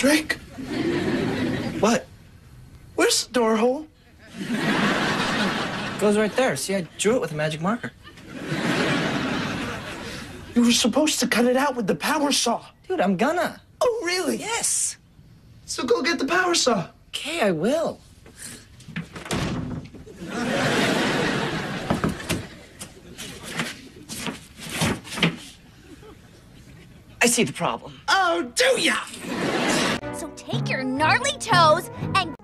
Drake? What? Where's the door hole? Goes right there. See, I drew it with a magic marker. You were supposed to cut it out with the power saw. Dude, I'm gonna. Oh, really? Yes. So go get the power saw. Okay, I will. I see the problem. Oh, do ya? So take your gnarly toes and